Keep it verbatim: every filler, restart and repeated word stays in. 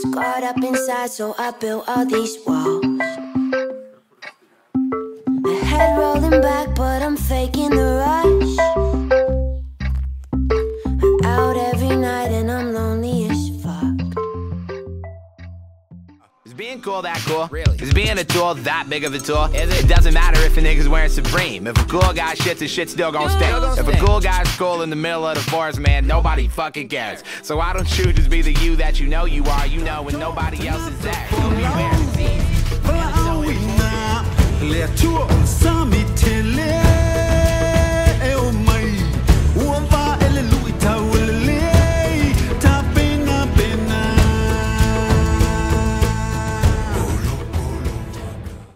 Scarred up inside, so I built all these walls. My head rolling back, but I'm faking the rush. I'm out every night and I'm lonely as fuck. Is being cool that cool? Really? Is being a tool that big of a tool? Is it? It doesn't matter if a nigga's wearing Supreme. If a cool guy shits, his shit's still gonna stink. If a cool guy's cool in the middle of the forest, man, nobody fucking cares. So why don't you just be the you that you know you are, you know, when nobody else is there? You'll be there. Let